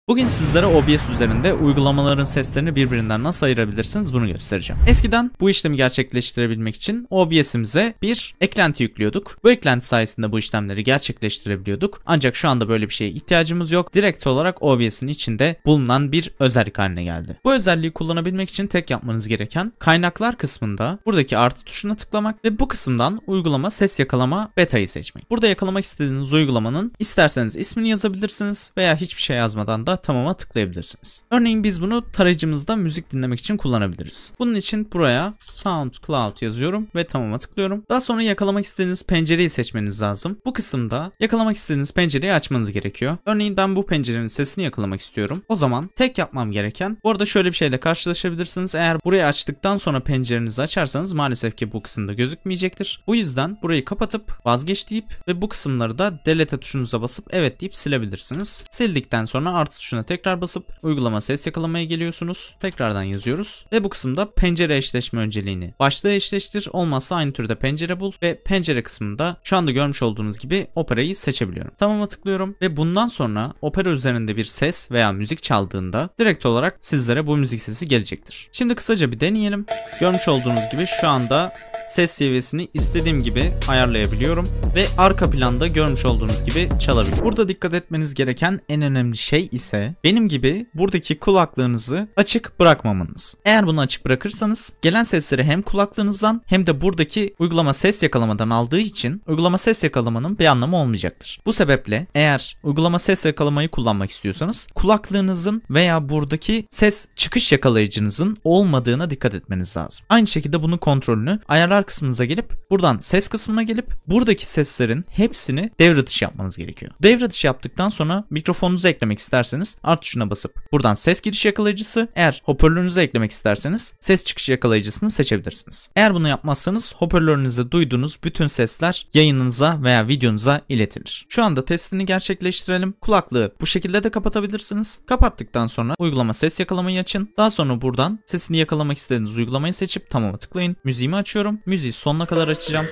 Bugün sizlere OBS üzerinde uygulamaların seslerini birbirinden nasıl ayırabilirsiniz bunu göstereceğim. Eskiden bu işlemi gerçekleştirebilmek için OBS'imize bir eklenti yüklüyorduk. Bu eklenti sayesinde bu işlemleri gerçekleştirebiliyorduk. Ancak şu anda böyle bir şeye ihtiyacımız yok. Direkt olarak OBS'in içinde bulunan bir özellik haline geldi. Bu özelliği kullanabilmek için tek yapmanız gereken kaynaklar kısmında buradaki artı tuşuna tıklamak ve bu kısımdan uygulama ses yakalama beta'yı seçmek. Burada yakalamak istediğiniz uygulamanın isterseniz ismini yazabilirsiniz veya hiçbir şey yazmadan da tamama tıklayabilirsiniz. Örneğin biz bunu tarayıcımızda müzik dinlemek için kullanabiliriz. Bunun için buraya SoundCloud yazıyorum ve tamama tıklıyorum. Daha sonra yakalamak istediğiniz pencereyi seçmeniz lazım. Bu kısımda yakalamak istediğiniz pencereyi açmanız gerekiyor. Örneğin ben bu pencerenin sesini yakalamak istiyorum. O zaman tek yapmam gereken, bu arada şöyle bir şeyle karşılaşabilirsiniz. Eğer burayı açtıktan sonra pencerenizi açarsanız maalesef ki bu kısımda gözükmeyecektir. Bu yüzden burayı kapatıp vazgeç deyip ve bu kısımları da delete tuşunuza basıp evet deyip silebilirsiniz. Sildikten sonra artı tuşuna tekrar basıp uygulama ses yakalamaya geliyorsunuz. Tekrardan yazıyoruz ve bu kısımda pencere eşleşme önceliğini başlığa eşleştir, olmazsa aynı türde pencere bul ve pencere kısmında şu anda görmüş olduğunuz gibi operayı seçebiliyorum. Tamama tıklıyorum ve bundan sonra opera üzerinde bir ses veya müzik çaldığında direkt olarak sizlere bu müzik sesi gelecektir. Şimdi kısaca bir deneyelim. Görmüş olduğunuz gibi şu anda ses seviyesini istediğim gibi ayarlayabiliyorum ve arka planda görmüş olduğunuz gibi çalabiliyor. Burada dikkat etmeniz gereken en önemli şey ise benim gibi buradaki kulaklığınızı açık bırakmamanız. Eğer bunu açık bırakırsanız gelen sesleri hem kulaklığınızdan hem de buradaki uygulama ses yakalamadan aldığı için uygulama ses yakalamanın bir anlamı olmayacaktır. Bu sebeple eğer uygulama ses yakalamayı kullanmak istiyorsanız kulaklığınızın veya buradaki ses çıkış yakalayıcınızın olmadığına dikkat etmeniz lazım. Aynı şekilde bunun kontrolünü ayarlar kısmınıza gelip buradan ses kısmına gelip buradaki seslerin hepsini devre dışı yapmanız gerekiyor. Devre dışı yaptıktan sonra mikrofonunuzu eklemek isterseniz artı tuşuna basıp buradan ses giriş yakalayıcısı, eğer hoparlörünüzü eklemek isterseniz ses çıkış yakalayıcısını seçebilirsiniz. Eğer bunu yapmazsanız hoparlörünüzde duyduğunuz bütün sesler yayınınıza veya videonuza iletilir. Şu anda testini gerçekleştirelim. Kulaklığı bu şekilde de kapatabilirsiniz. Kapattıktan sonra uygulama ses yakalamayı açın. Daha sonra buradan sesini yakalamak istediğiniz uygulamayı seçip tamama tıklayın. Müziğimi açıyorum. Müziği sonuna kadar açacağım.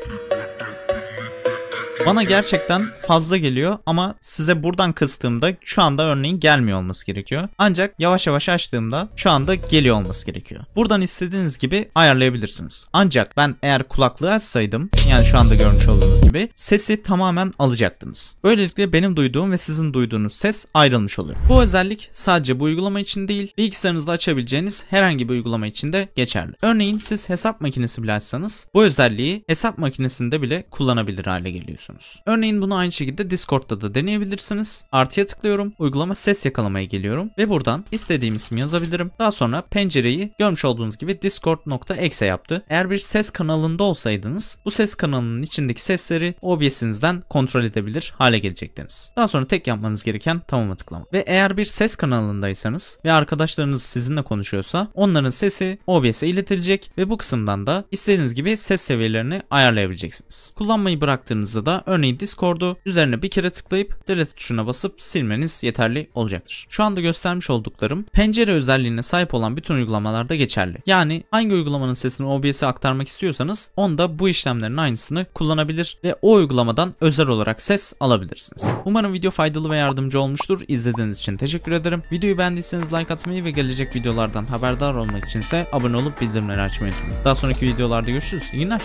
Bana gerçekten fazla geliyor ama size buradan kıstığımda şu anda örneğin gelmiyor olması gerekiyor. Ancak yavaş yavaş açtığımda şu anda geliyor olması gerekiyor. Buradan istediğiniz gibi ayarlayabilirsiniz. Ancak ben eğer kulaklığı açsaydım, yani şu anda görmüş olduğunuz gibi, sesi tamamen alacaktınız. Böylelikle benim duyduğum ve sizin duyduğunuz ses ayrılmış oluyor. Bu özellik sadece bu uygulama için değil, bilgisayarınızda açabileceğiniz herhangi bir uygulama için de geçerli. Örneğin siz hesap makinesi bile açsanız bu özelliği hesap makinesinde bile kullanabilir hale geliyorsunuz. Örneğin bunu aynı şekilde Discord'da da deneyebilirsiniz. Artıya tıklıyorum, uygulama ses yakalamaya geliyorum ve buradan istediğim ismi yazabilirim. Daha sonra pencereyi görmüş olduğunuz gibi discord.exe yaptı. Eğer bir ses kanalında olsaydınız bu ses kanalının içindeki sesleri OBS'inizden kontrol edebilir hale gelecektiniz. Daha sonra tek yapmanız gereken tamama tıklamak. Ve eğer bir ses kanalındaysanız ve arkadaşlarınız sizinle konuşuyorsa onların sesi OBS'e iletilecek ve bu kısımdan da istediğiniz gibi ses seviyelerini ayarlayabileceksiniz. Kullanmayı bıraktığınızda da örneğin Discord'u üzerine bir kere tıklayıp delete tuşuna basıp silmeniz yeterli olacaktır. Şu anda göstermiş olduklarım pencere özelliğine sahip olan bütün uygulamalarda geçerli. Yani hangi uygulamanın sesini OBS'e aktarmak istiyorsanız onda bu işlemlerin aynısını kullanabilir ve o uygulamadan özel olarak ses alabilirsiniz. Umarım video faydalı ve yardımcı olmuştur. İzlediğiniz için teşekkür ederim. Videoyu beğendiyseniz like atmayı ve gelecek videolardan haberdar olmak içinse abone olup bildirimleri açmayı unutmayın. Daha sonraki videolarda görüşürüz. İyi günler.